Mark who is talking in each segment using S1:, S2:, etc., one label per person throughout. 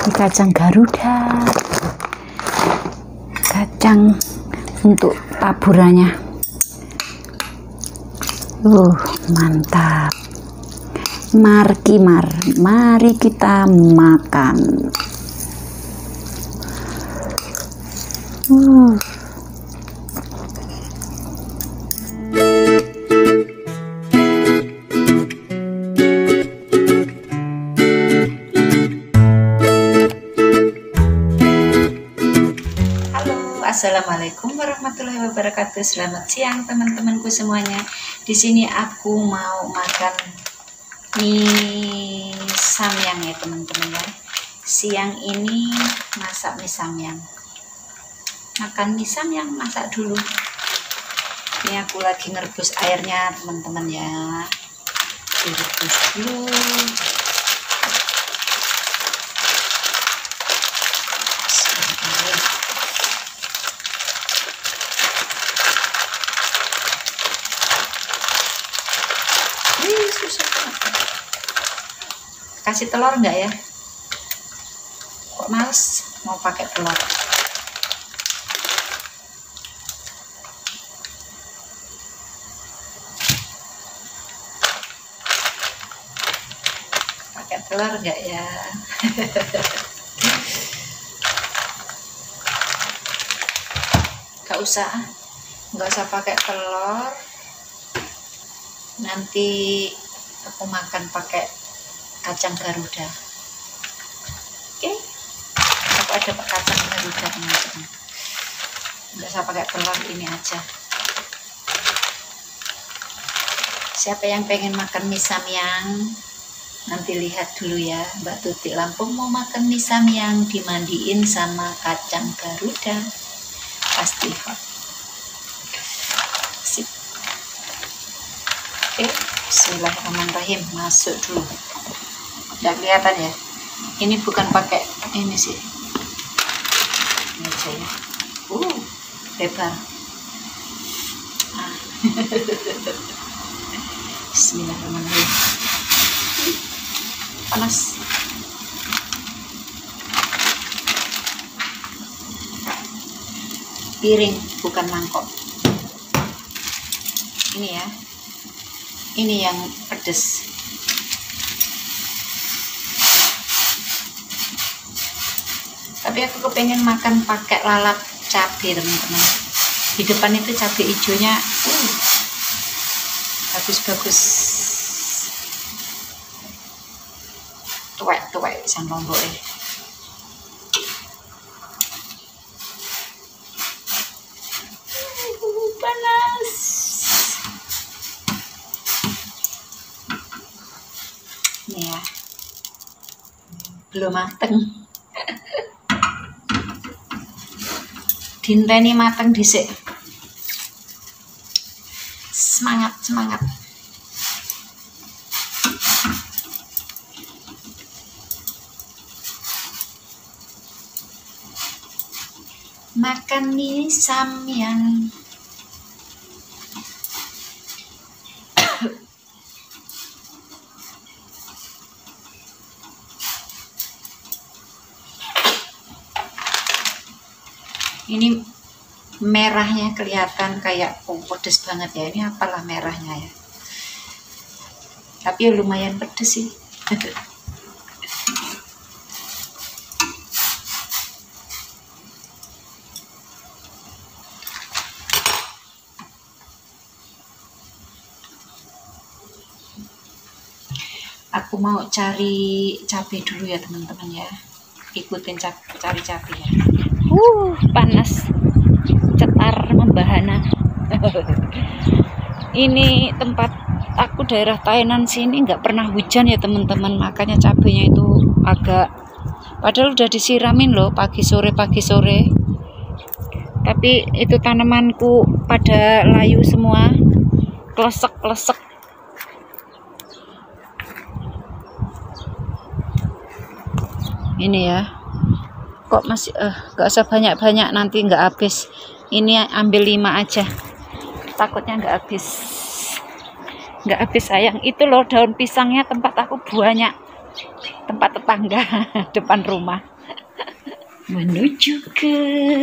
S1: kacang Garuda, kacang untuk taburannya. Mantap. Mari kita makan. Assalamualaikum warahmatullahi wabarakatuh. Selamat siang teman-temanku semuanya. Di sini aku mau makan mie samyang ya teman-teman ya. Siang ini masak mie samyang. Makan mie samyang, masak dulu. Ini aku lagi ngerebus airnya teman-teman ya. Direbus dulu. Kasih telur enggak ya? Kok males mau pakai telur? Pakai telur enggak ya? Enggak usah pakai telur. Nanti aku makan pakai kacang Garuda. Oke, aku ada kacang Garuda teman-teman. Nggak usah pakai telur, ini aja. Siapa yang pengen makan mie samyang, nanti lihat dulu ya. Mbak Tuti Lampung mau makan mie samyang dimandiin sama kacang Garuda, pasti hot. Sip. Oke, bismillahirrahmanirrahim. Masuk dulu. Udah kelihatan ya, ini bukan pakai ini sih, ini aja ya. Lebar. Bismillahirrahmanirrahim. Panas. Piring bukan mangkok. Ini ya, ini yang pedes. Tapi aku kepengen makan pakai lalap cabai teman-teman. Di depan itu cabai hijaunya bagus-bagus, tuwek sang lomboknya. Panas. Ini ya, belum mateng. Dinteni mateng dhisik. Semangat. Makan mie samyang. Ini merahnya kelihatan kayak pedes banget ya. Ini apalah merahnya ya. Tapi lumayan pedes sih. Aku mau cari cabai dulu ya teman-teman ya. Ikutin cari cabai ya. Panas, cetar membahana. Ini tempat aku daerah Tainan sini nggak pernah hujan ya teman-teman, makanya cabenya itu agak, padahal udah disiramin loh pagi sore, tapi itu tanamanku pada layu semua, klesek. Ini ya, kok masih gak usah banyak-banyak, nanti nggak habis. Ini ambil 5 aja, takutnya nggak habis sayang. Itu loh daun pisangnya tempat aku banyak, tempat tetangga depan rumah. menuju ke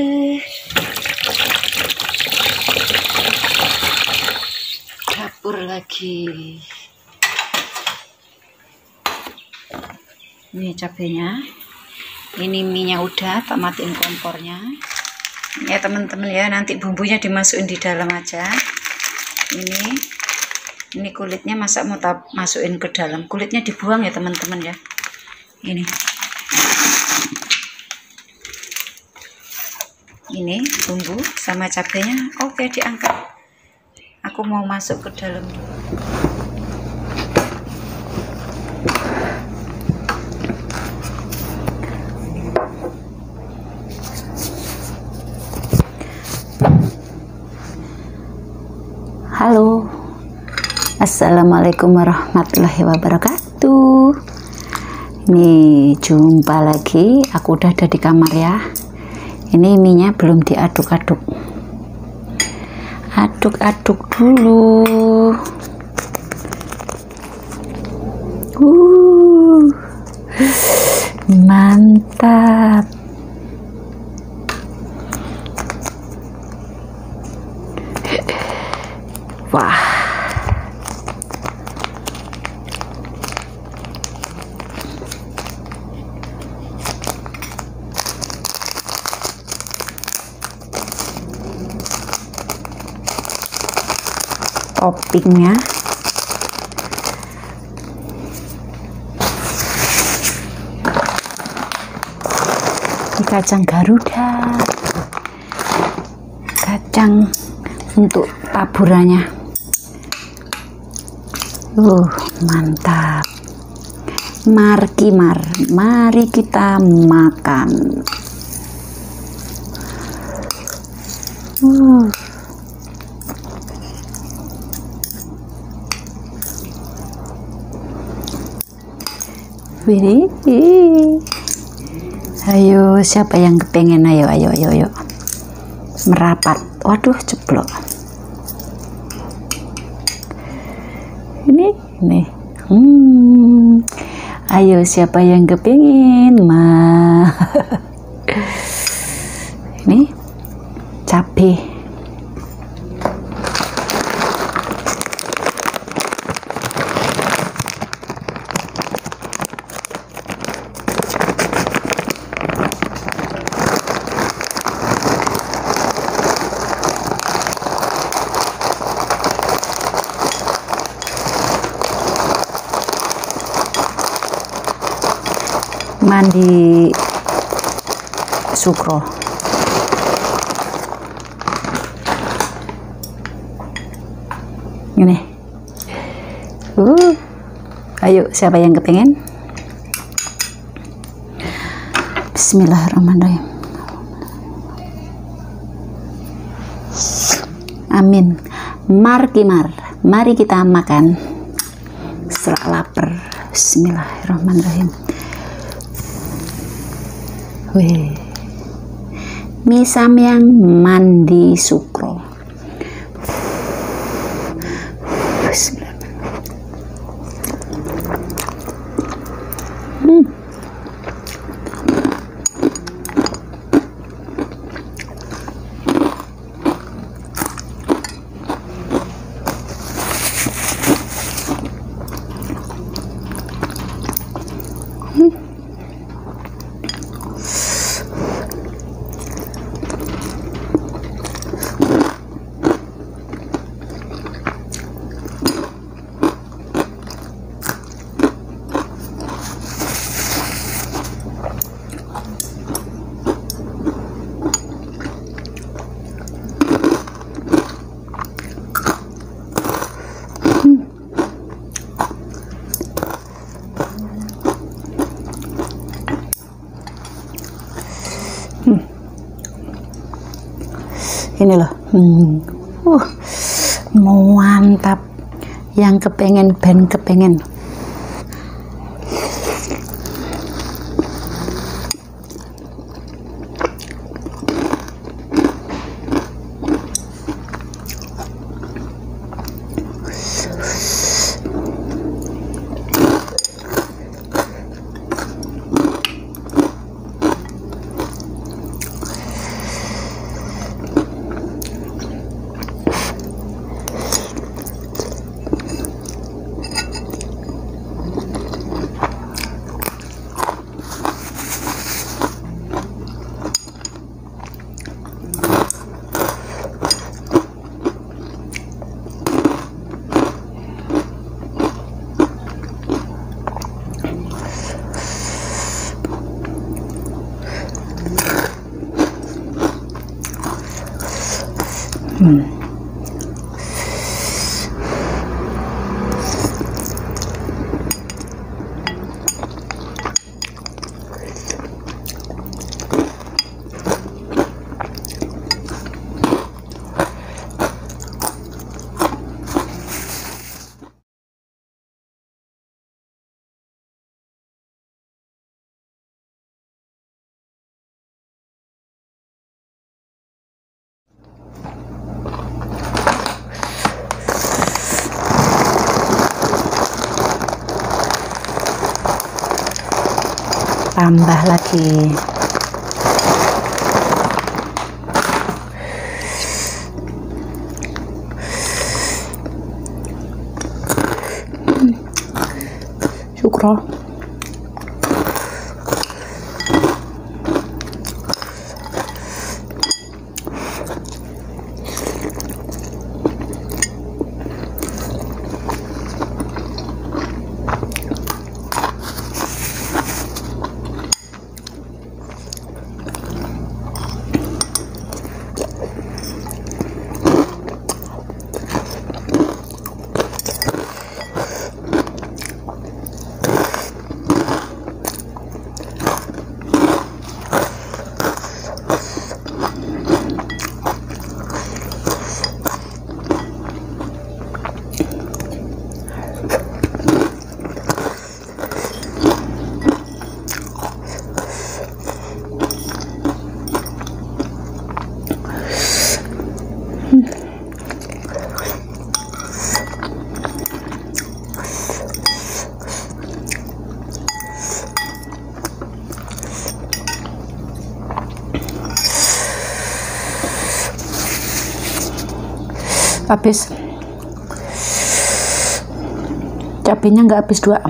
S1: dapur lagi. Ini cabenya, ini minyak udah, tak matiin kompornya ya teman-teman ya. Nanti bumbunya dimasukin di dalam aja. Ini kulitnya masa mau masukin ke dalam, kulitnya dibuang ya teman-teman ya. Ini bumbu sama cabenya. Oke, diangkat, aku mau masuk ke dalam. Halo, assalamualaikum warahmatullahi wabarakatuh. Ini jumpa lagi, aku udah ada di kamar ya. Ini minyak belum diaduk-aduk, aduk-aduk dulu. Mantap. Wah, toppingnya ini kacang Garuda, kacang untuk taburannya. Mantap. Mari kita makan. Wih. Ayo, siapa yang kepengen? Ayo merapat. Waduh, ceplok. Ini ayo, siapa yang kepengen? Ini cabai. Mandi sukro. Ini. Ayo, siapa yang kepengen? Bismillahirrahmanirrahim. Amin. Mari kita makan. Setelah lapar. Bismillahirrahmanirrahim. Wih, mie samyang mandi sukro. Ini loh, mantap. Yang kepengen kepengen. Tambah lagi. Syukro. Habis cabenya nggak habis 2.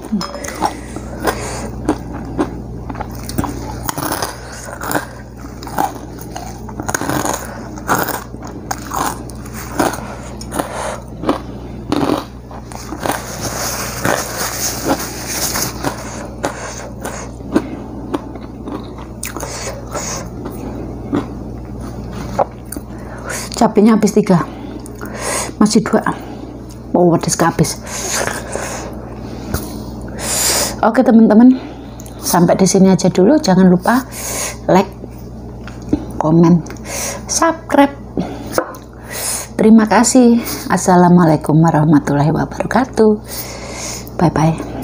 S1: Cabenya habis 3, masih 2. Oh, pedes habis. Oke teman-teman, sampai di sini aja dulu. Jangan lupa like, komen, subscribe. Terima kasih. Assalamualaikum warahmatullahi wabarakatuh. Bye bye.